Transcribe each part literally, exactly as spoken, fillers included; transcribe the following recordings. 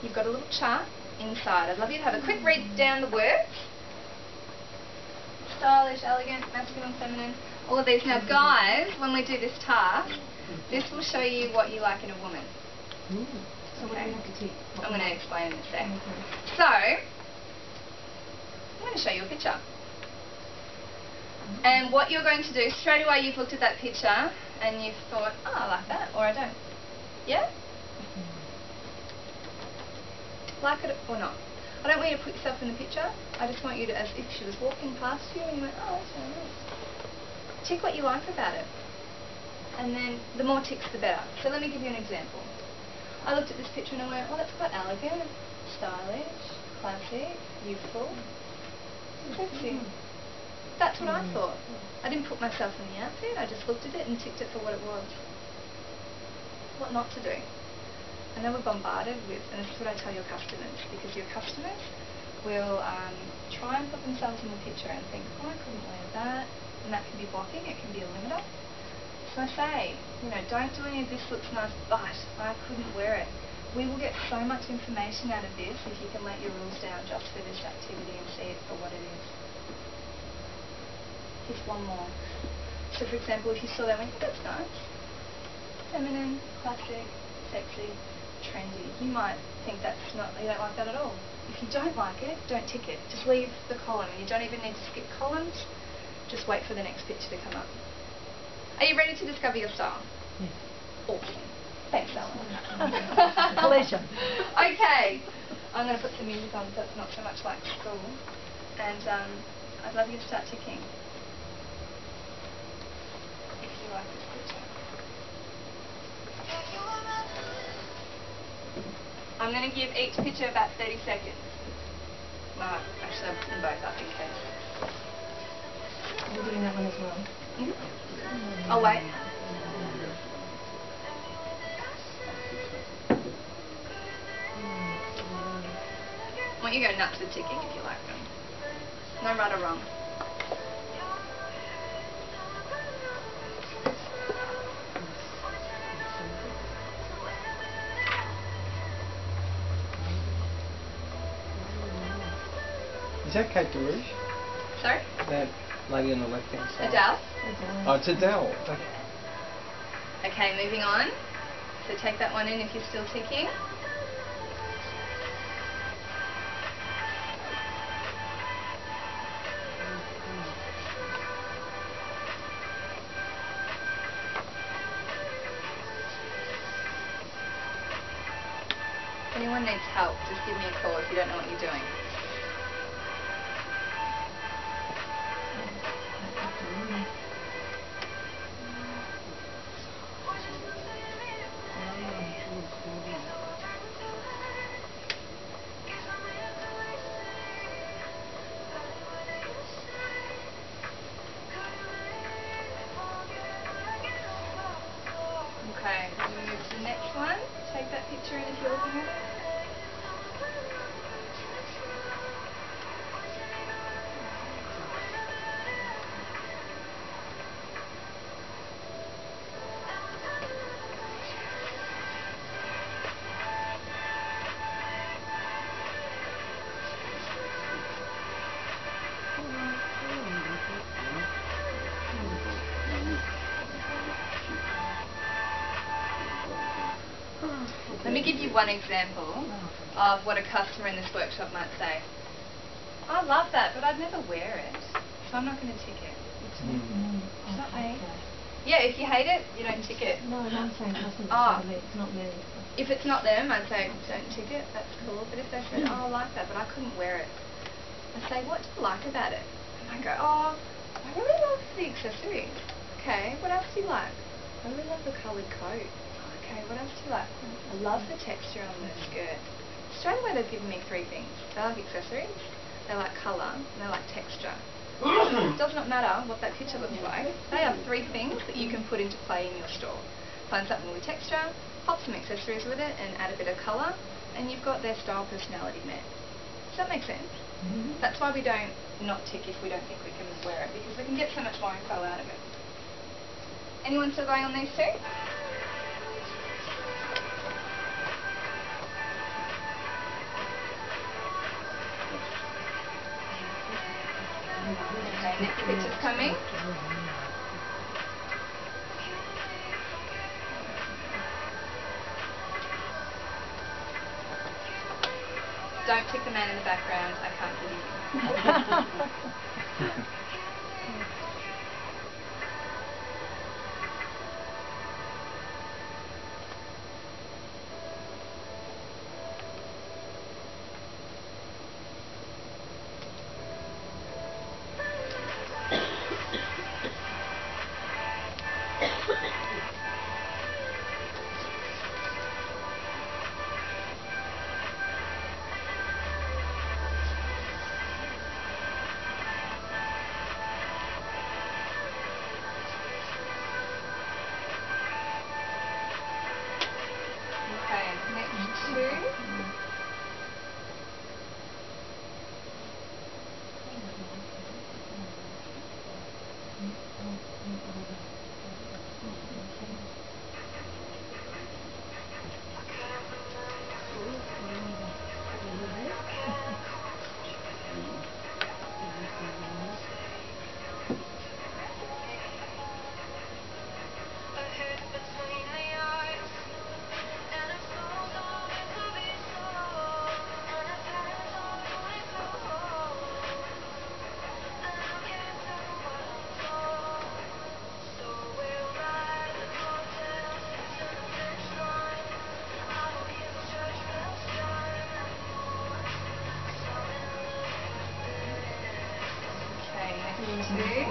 you've got a little chart inside. I'd love you to have a quick read down the words. Stylish, elegant, masculine, feminine, all of these. Now guys, when we do this task, this will show you what you like in a woman. Mm. So what do we have to teach? I'm going to explain in a sec. Okay. So, I'm going to show you a picture. And what you're going to do, straight away you've looked at that picture and you've thought, oh, I like that, or I don't. Yeah? Like it or not. I don't want you to put yourself in the picture. I just want you to, as if she was walking past you and you went, oh, that's really nice. Tick what you like about it. And then the more ticks, the better. So let me give you an example. I looked at this picture and I went, oh, that's quite elegant, stylish, classic, youthful, sexy. That's what I thought. I didn't put myself in the outfit, I just looked at it and ticked it for what it was. What not to do. And they were bombarded with, and this is what I tell your customers, because your customers will um, try and put themselves in the picture and think, oh, I couldn't wear that, and that can be blocking, it can be a limiter. So I say, you know, don't do any of this looks nice, but I couldn't wear it. We will get so much information out of this if you can let your rules down just for this activity and see it for what it is. Here's one more. So for example, if you saw that and went, oh, that's nice. Feminine, classic, sexy, trendy. You might think that's not, you don't like that at all. If you don't like it, don't tick it. Just leave the column. You don't even need to skip columns. Just wait for the next picture to come up. Are you ready to discover your style? Yes. Awesome. Thanks, Ellen. Pleasure. Okay. I'm going to put some music on so it's not so much like school. And um, I'd love you to start ticking. If you like this picture. I'm going to give each picture about thirty seconds. No, actually I'll put them both up in case. You're doing that one as well? Mm-hmm. Oh, wait. I want you to go nuts with ticking if you like them. No right or wrong. Is that Kate DeRouche? Sorry? That lady on the left hand side? Adele? Adele. Oh, it's Adele. Okay. Okay, moving on. So take that one in if you're still ticking. If anyone needs help, just give me a call if you don't know what you're doing. Okay, we'll move to the next one. Take that picture in if you're looking at it. Let me give you one example of what a customer in this workshop might say. I love that, but I'd never wear it, so I'm not going to tick it. Mm. It's not me. Yeah, if you hate it, you don't tick it. No, no, I'm saying customers. Oh. It's not me. If it's not them, I'd say don't tick it, that's cool. But if they said, oh, I like that, but I couldn't wear it, I say, what do you like about it? And I go, oh, I really love the accessories. Okay, what else do you like? I really love the coloured coat. Okay, what else do you like? I love the texture on the skirt. Straight away they've given me three things. They like accessories, they like colour, and they like texture. It does not matter what that picture looks like. They are three things that you can put into play in your store. Find something with texture, pop some accessories with it, and add a bit of colour, and you've got their style personality met. Does that make sense? Mm-hmm. That's why we don't not tick if we don't think we can wear it, because we can get so much more info out of it. Anyone still going on these two? next picture's coming. Don't tick the man in the background. I can't give you. Okay, next two. Two.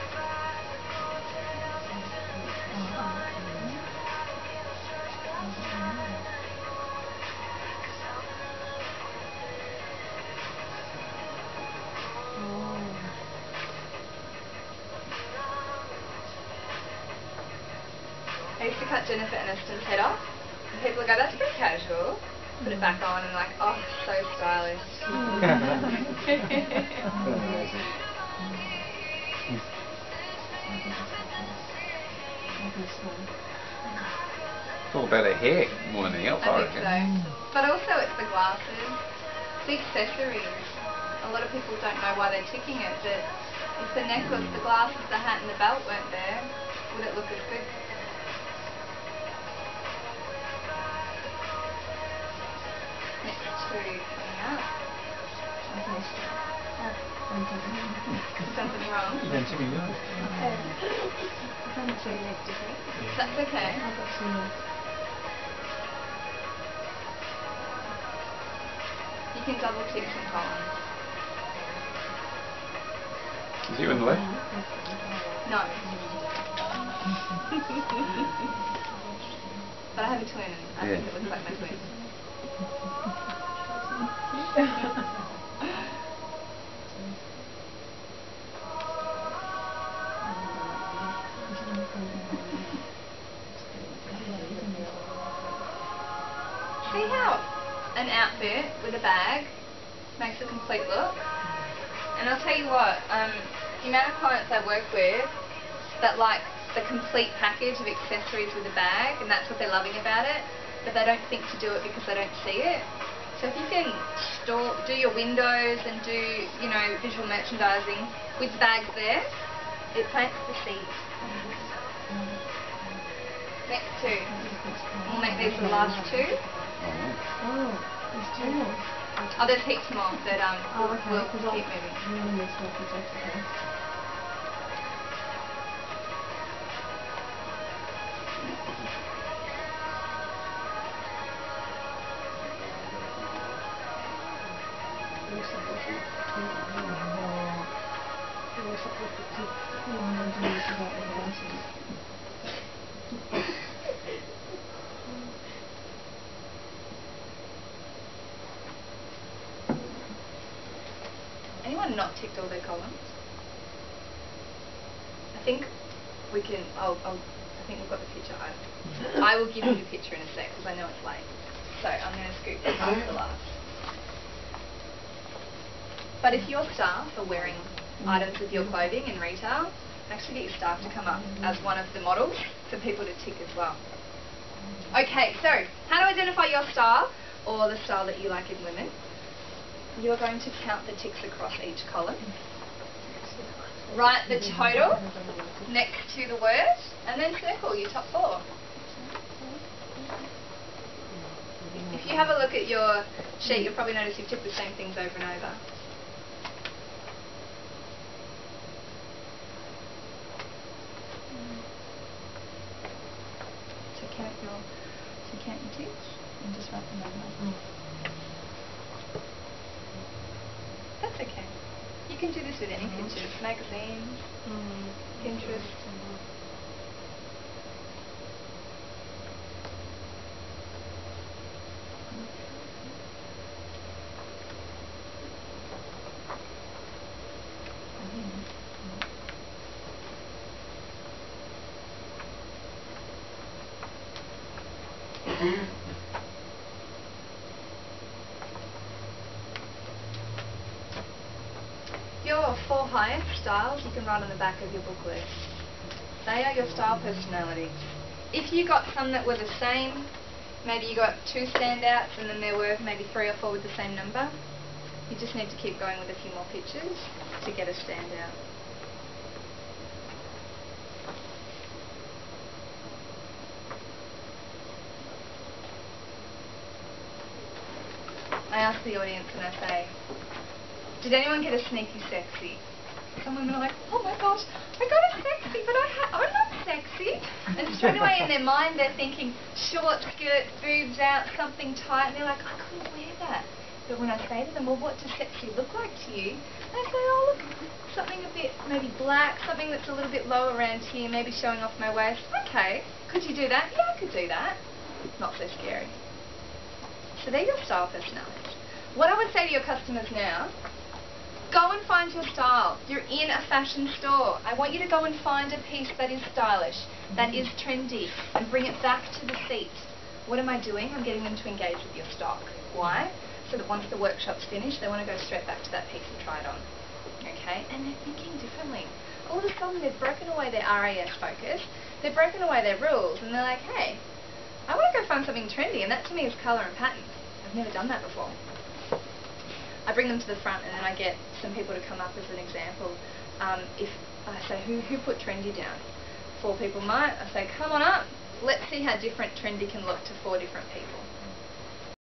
I used to cut Jennifer Aniston's head off, and people would go, that's pretty casual. Put it back on and like, oh, so stylish. It's all about her hair more than anything else, I, I reckon. think so. But also it's the glasses, the accessories. A lot of people don't know why they're ticking it, but if the necklace, the glasses, the hat and the belt weren't there, would it look as good? Next two coming up. Something wrong. You don't me no. That's okay. I've got some. You can double tick some columns. Is you in the left? No. But I have a twin and I Yeah. think it looks like my twin. See how an outfit with a bag makes a complete look? And I'll tell you what, um, the amount of clients I work with that like the complete package of accessories with a bag, and that's what they're loving about it, but they don't think to do it because they don't see it. So if you can store, do your windows and do, you know, visual merchandising with bags there, it plants the seed. Next two. We'll make these the last two. Oh, there's two more. Oh, there's heaps more, but um, Oh, okay. we'll Because keep I moving. I'm going to miss off the Jessica. Anyone not ticked all their columns? I think we can. I'll, I'll, I think we've got the picture. I, I will give you the picture in a sec because I know it's late. So I'm going to scoop this up for last. But if your staff are wearing items of your clothing in retail, actually get your staff to come up as one of the models for people to tick as well. Okay, so how to identify your style or the style that you like in women? You're going to count the ticks across each column. Write the total next to the word, and then circle your top four. If you have a look at your sheet, you'll probably notice you've ticked the same things over and over. So count your, so count your ticks and just write the number. Mm. That's okay. You can do this with any pictures, magazines, Mm. Pinterest. Your four highest styles you can write on the back of your booklet. They are your style personalities. If you got some that were the same, maybe you got two standouts and then there were maybe three or four with the same number, you just need to keep going with a few more pictures to get a standout. I ask the audience and I say, did anyone get a sneaky sexy? Some women are like, oh my gosh, I got a sexy, but I ha I'm not sexy. And straight away in their mind they're thinking short skirt, boobs out, something tight, and they're like, I couldn't wear that. But when I say to them, well, what does sexy look like to you? They say, oh, look, something a bit maybe black, something that's a little bit low around here, maybe showing off my waist. Okay, could you do that? Yeah, I could do that. Not so scary. So they're your style personalities. What I would say to your customers now, go and find your style. You're in a fashion store. I want you to go and find a piece that is stylish, that is trendy, and bring it back to the seat. What am I doing? I'm getting them to engage with your stock. Why? So that once the workshop's finished, they want to go straight back to that piece and try it on. Okay? And they're thinking differently. All of a sudden, they've broken away their R A S focus, they've broken away their rules, and they're like, hey, I want to go find something trendy, and that to me is colour and pattern. I've never done that before. I bring them to the front and then I get some people to come up as an example. Um, if I say, who, who put trendy down? Four people might. I say, come on up. Let's see how different trendy can look to four different people.